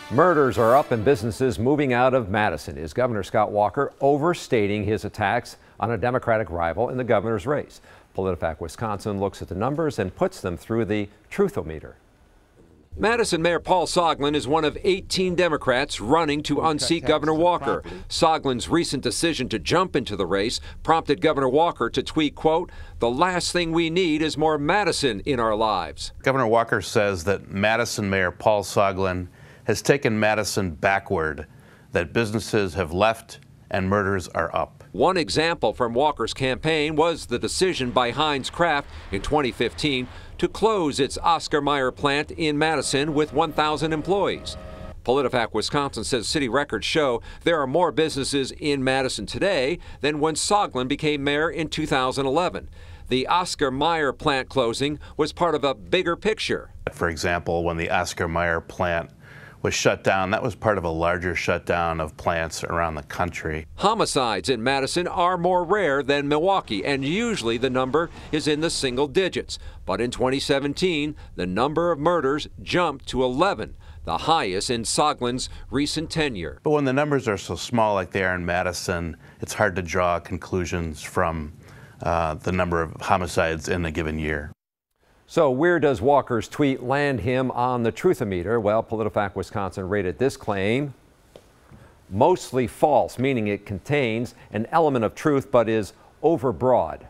Murders are up and businesses moving out of Madison. Is Governor Scott Walker overstating his attacks on a Democratic rival in the governor's race? PolitiFact Wisconsin looks at the numbers and puts them through the truthometer. Madison Mayor Paul Sogland is one of 18 Democrats running to unseat Governor Walker. Sogland's recent decision to jump into the race prompted Governor Walker to tweet, quote, "The last thing we need is more Madison in our lives." Governor Walker says that Madison Mayor Paul Sogland has taken Madison backward, that businesses have left and murders are up. One example from Walker's campaign was the decision by Heinz Kraft in 2015 to close its Oscar Mayer plant in Madison with 1,000 employees. PolitiFact Wisconsin says city records show there are more businesses in Madison today than when Sogland became mayor in 2011. The Oscar Mayer plant closing was part of a bigger picture. For example, when the Oscar Mayer plant was shut down, that was part of a larger shutdown of plants around the country. Homicides in Madison are more rare than Milwaukee, and usually the number is in the single digits. But in 2017, the number of murders jumped to 11, the highest in Sogland's recent tenure. But when the numbers are so small like they are in Madison, it's hard to draw conclusions from the number of homicides in a given year. So where does Walker's tweet land him on the truthometer? Well, PolitiFact Wisconsin rated this claim mostly false, meaning it contains an element of truth but is overbroad.